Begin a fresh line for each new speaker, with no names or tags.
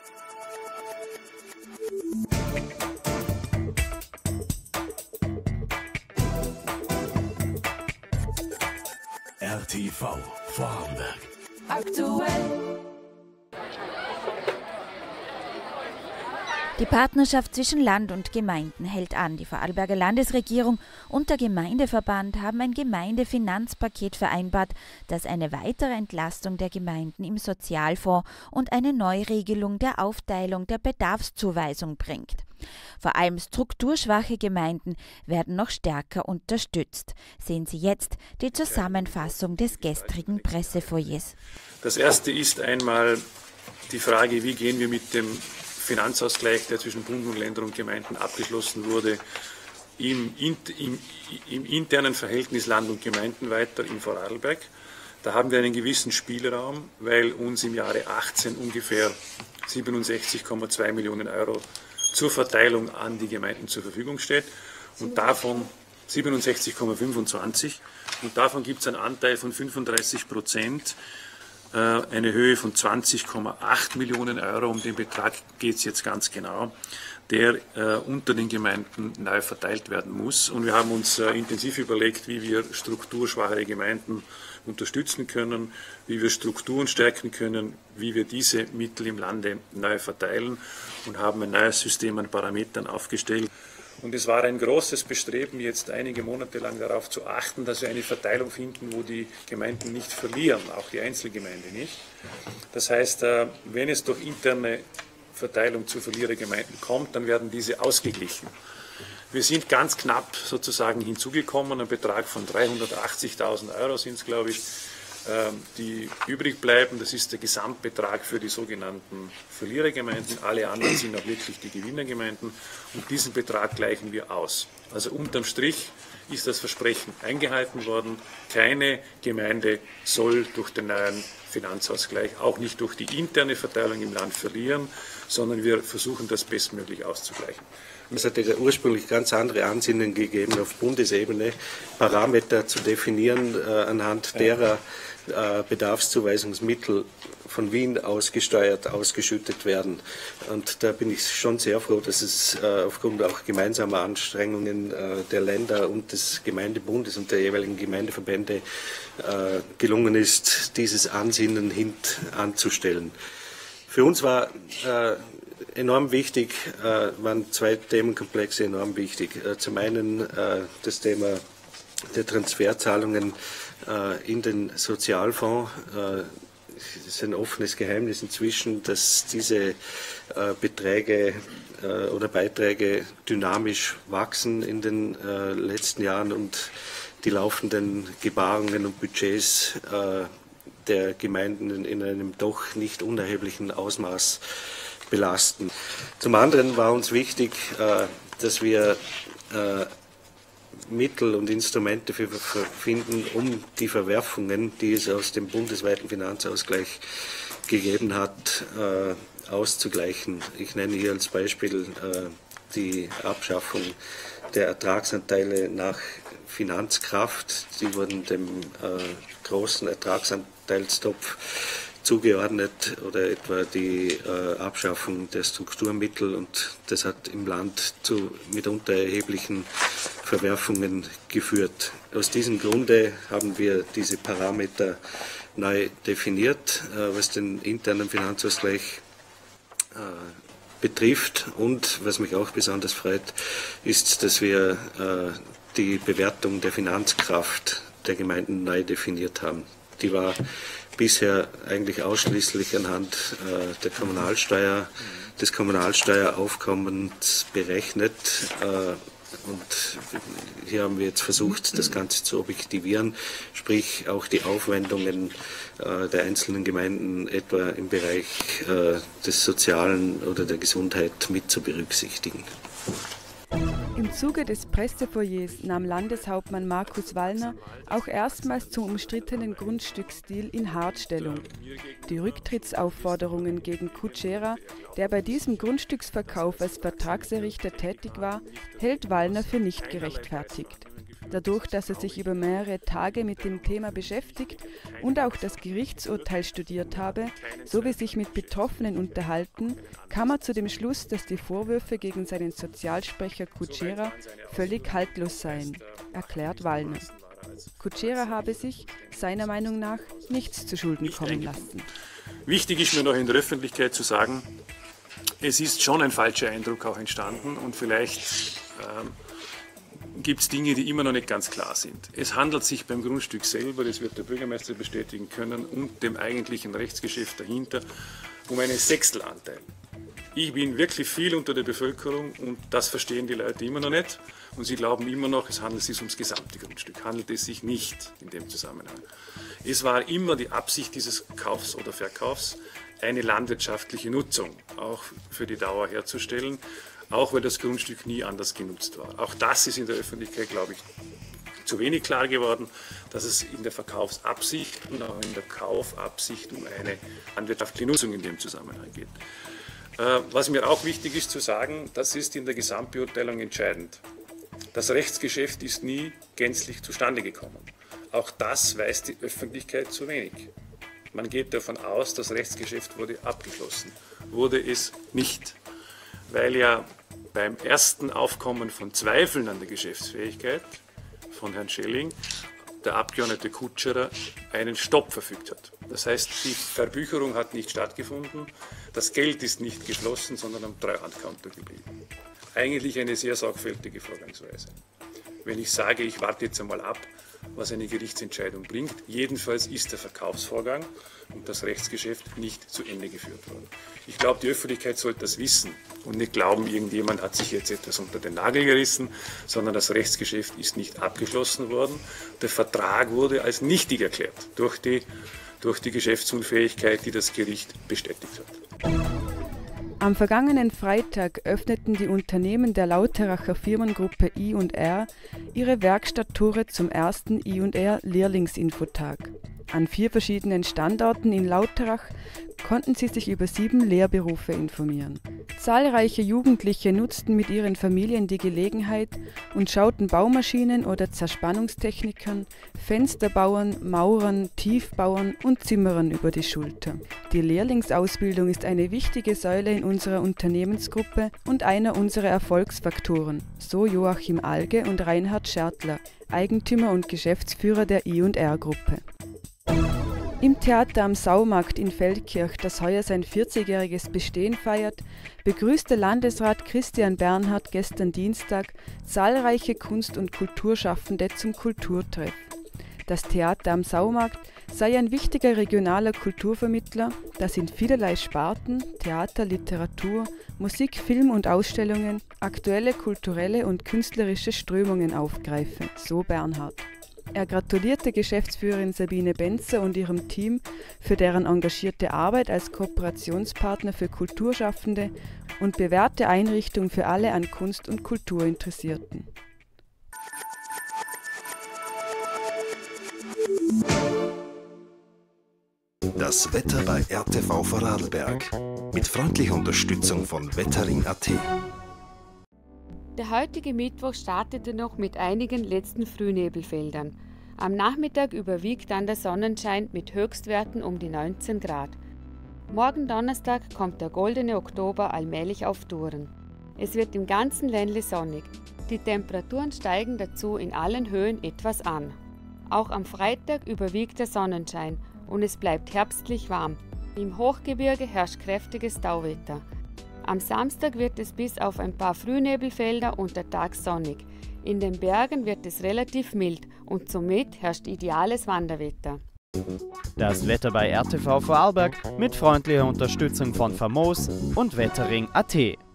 RTV Vorarlberg.
Aktuell.
Die Partnerschaft zwischen Land und Gemeinden hält an. Die Vorarlberger Landesregierung und der Gemeindeverband haben ein Gemeindefinanzpaket vereinbart, das eine weitere Entlastung der Gemeinden im Sozialfonds und eine Neuregelung der Aufteilung der Bedarfszuweisung bringt. Vor allem strukturschwache Gemeinden werden noch stärker unterstützt. Sehen Sie jetzt die Zusammenfassung des gestrigen Pressefoyers.
Das erste ist einmal die Frage, wie gehen wir mit dem Finanzausgleich, der zwischen Bund und Ländern und Gemeinden abgeschlossen wurde, im internen Verhältnis Land und Gemeinden weiter in Vorarlberg. Da haben wir einen gewissen Spielraum, weil uns im Jahre 18 ungefähr 67,2 Millionen Euro zur Verteilung an die Gemeinden zur Verfügung steht und davon 67,25 und davon gibt es einen Anteil von 35%. Eine Höhe von 20,8 Millionen Euro, um den Betrag geht es jetzt ganz genau, der unter den Gemeinden neu verteilt werden muss. Und wir haben uns intensiv überlegt, wie wir strukturschwache Gemeinden unterstützen können, wie wir Strukturen stärken können, wie wir diese Mittel im Lande neu verteilen und haben ein neues System an Parametern aufgestellt. Und es war ein großes Bestreben, jetzt einige Monate lang darauf zu achten, dass wir eine Verteilung finden, wo die Gemeinden nicht verlieren, auch die Einzelgemeinde nicht. Das heißt, wenn es durch interne Verteilung zu Verlierergemeinden kommt, dann werden diese ausgeglichen. Wir sind ganz knapp sozusagen hinzugekommen, ein Betrag von 380.000 Euro sind es, glaube ich, die übrig bleiben. Das ist der Gesamtbetrag für die sogenannten Verlierergemeinden. Alle anderen sind auch wirklich die Gewinnergemeinden und diesen Betrag gleichen wir aus. Also unterm Strich ist das Versprechen eingehalten worden. Keine Gemeinde soll durch den neuen Finanzausgleich, auch nicht durch die interne Verteilung im Land verlieren, sondern wir versuchen das bestmöglich auszugleichen.
Es hat ja ursprünglich ganz andere Ansinnen gegeben, auf Bundesebene Parameter zu definieren, anhand derer Bedarfszuweisungsmittel von Wien ausgesteuert, ausgeschüttet werden. Und da bin ich schon sehr froh, dass es aufgrund auch gemeinsamer Anstrengungen der Länder und des Gemeindebundes und der jeweiligen Gemeindeverbände gelungen ist, dieses Ansinnen anzustellen. Für uns war enorm wichtig, waren zwei Themenkomplexe enorm wichtig. Zum einen das Thema der Transferzahlungen in den Sozialfonds. Es ist ein offenes Geheimnis inzwischen, dass diese Beträge oder Beiträge dynamisch wachsen in den letzten Jahren und die laufenden Gebarungen und Budgets der Gemeinden in einem doch nicht unerheblichen Ausmaß belasten. Zum anderen war uns wichtig, dass wir Mittel und Instrumente finden, um die Verwerfungen, die es aus dem bundesweiten Finanzausgleich gegeben hat, auszugleichen. Ich nenne hier als Beispiel die Abschaffung der Ertragsanteile nach Finanzkraft. Die wurden dem großen Ertragsanteilstopf zugeordnet oder etwa die Abschaffung der Strukturmittel und das hat im Land zu mitunter erheblichen Verwerfungen geführt. Aus diesem Grunde haben wir diese Parameter neu definiert, was den internen Finanzausgleich betrifft und was mich auch besonders freut, ist, dass wir die Bewertung der Finanzkraft der Gemeinden neu definiert haben. Die war bisher eigentlich ausschließlich anhand der Kommunalsteuer, des Kommunalsteueraufkommens berechnet. Und hier haben wir jetzt versucht, das Ganze zu objektivieren, sprich auch die Aufwendungen der einzelnen Gemeinden etwa im Bereich des Sozialen oder der Gesundheit mit zu berücksichtigen.
Im Zuge des Pressefoyers nahm Landeshauptmann Markus Wallner auch erstmals zum umstrittenen Grundstücksdeal in Hart Stellung. Die Rücktrittsaufforderungen gegen Kutschera, der bei diesem Grundstücksverkauf als Vertragserrichter tätig war, hält Wallner für nicht gerechtfertigt. dadurch, dass er sich über mehrere Tage mit dem Thema beschäftigt und auch das Gerichtsurteil studiert habe, sowie sich mit Betroffenen unterhalten, kam er zu dem Schluss, dass die Vorwürfe gegen seinen Sozialsprecher Kutschera völlig haltlos seien, erklärt Wallner. Kutschera habe sich, seiner Meinung nach, nichts zu Schulden kommen lassen.
Wichtig ist mir noch in der Öffentlichkeit zu sagen, es ist schon ein falscher Eindruck auch entstanden und vielleicht gibt es Dinge, die immer noch nicht ganz klar sind. Es handelt sich beim Grundstück selber, das wird der Bürgermeister bestätigen können, und dem eigentlichen Rechtsgeschäft dahinter um einen Sechstelanteil. Ich bin wirklich viel unter der Bevölkerung und das verstehen die Leute immer noch nicht. Und sie glauben immer noch, es handelt sich ums gesamte Grundstück. Handelt es sich nicht in dem Zusammenhang. Es war immer die Absicht dieses Kaufs oder Verkaufs, eine landwirtschaftliche Nutzung auch für die Dauer herzustellen, auch weil das Grundstück nie anders genutzt war. Auch das ist in der Öffentlichkeit, glaube ich, zu wenig klar geworden, dass es in der Verkaufsabsicht und auch in der Kaufabsicht um eine landwirtschaftliche Nutzung in dem Zusammenhang geht. Was mir auch wichtig ist zu sagen, das ist in der Gesamtbeurteilung entscheidend. Das Rechtsgeschäft ist nie gänzlich zustande gekommen. Auch das weiß die Öffentlichkeit zu wenig. Man geht davon aus, das Rechtsgeschäft wurde abgeschlossen. Wurde es nicht, weil ja beim ersten Aufkommen von Zweifeln an der Geschäftsfähigkeit von Herrn Schelling der Abgeordnete Kutschera einen Stopp verfügt hat. Das heißt, die Verbücherung hat nicht stattgefunden, das Geld ist nicht geflossen, sondern am Treuhandkonto geblieben. Eigentlich eine sehr sorgfältige Vorgangsweise. Wenn ich sage, ich warte jetzt einmal ab, was eine Gerichtsentscheidung bringt, jedenfalls ist der Verkaufsvorgang und das Rechtsgeschäft nicht zu Ende geführt worden. Ich glaube, die Öffentlichkeit sollte das wissen und nicht glauben, irgendjemand hat sich jetzt etwas unter den Nagel gerissen, sondern das Rechtsgeschäft ist nicht abgeschlossen worden. Der Vertrag wurde als nichtig erklärt durch die Geschäftsunfähigkeit, die das Gericht bestätigt hat.
Am vergangenen Freitag öffneten die Unternehmen der Lauteracher Firmengruppe I&R ihre Werkstatttore zum ersten I&R Lehrlingsinfotag. An 4 verschiedenen Standorten in Lauterach konnten sie sich über 7 Lehrberufe informieren. Zahlreiche Jugendliche nutzten mit ihren Familien die Gelegenheit und schauten Baumaschinen oder Zerspannungstechnikern, Fensterbauern, Maurern, Tiefbauern und Zimmerern über die Schulter. Die Lehrlingsausbildung ist eine wichtige Säule in unserer Unternehmensgruppe und einer unserer Erfolgsfaktoren, so Joachim Alge und Reinhard Schertler, Eigentümer und Geschäftsführer der I&R-Gruppe. Im Theater am Saumarkt in Feldkirch, das heuer sein 40-jähriges Bestehen feiert, begrüßte Landesrat Christian Bernhard gestern Dienstag zahlreiche Kunst- und Kulturschaffende zum Kulturtreff. Das Theater am Saumarkt sei ein wichtiger regionaler Kulturvermittler, das in vielerlei Sparten, Theater, Literatur, Musik, Film und Ausstellungen aktuelle kulturelle und künstlerische Strömungen aufgreife, so Bernhard. Er gratulierte Geschäftsführerin Sabine Benzer und ihrem Team für deren engagierte Arbeit als Kooperationspartner für Kulturschaffende und bewährte Einrichtung für alle an Kunst und Kultur Interessierten.
Das Wetter bei RTV Vorarlberg. Mit freundlicher Unterstützung von Wettering.at.
Der heutige Mittwoch startete noch mit einigen letzten Frühnebelfeldern. Am Nachmittag überwiegt dann der Sonnenschein mit Höchstwerten um die 19 Grad. Morgen Donnerstag kommt der goldene Oktober allmählich auf Touren. Es wird im ganzen Ländle sonnig. Die Temperaturen steigen dazu in allen Höhen etwas an. Auch am Freitag überwiegt der Sonnenschein und es bleibt herbstlich warm. Im Hochgebirge herrscht kräftiges Tauwetter. Am Samstag wird es bis auf ein paar Frühnebelfelder untertags sonnig. In den Bergen wird es relativ mild und somit herrscht ideales Wanderwetter.
Das Wetter bei RTV Vorarlberg mit freundlicher Unterstützung von Famos und Wettering.at.